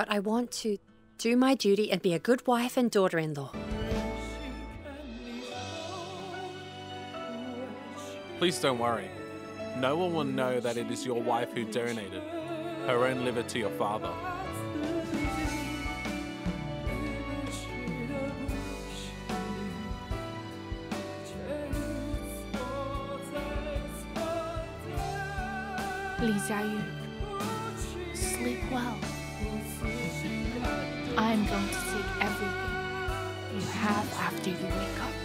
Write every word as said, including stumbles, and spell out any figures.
but I want to do my duty and be a good wife and daughter-in-law. Please don't worry. No one will know that it is your wife who donated her own liver to your father. Li Jiayu, sleep well. I'm going to take everything you have after you wake up.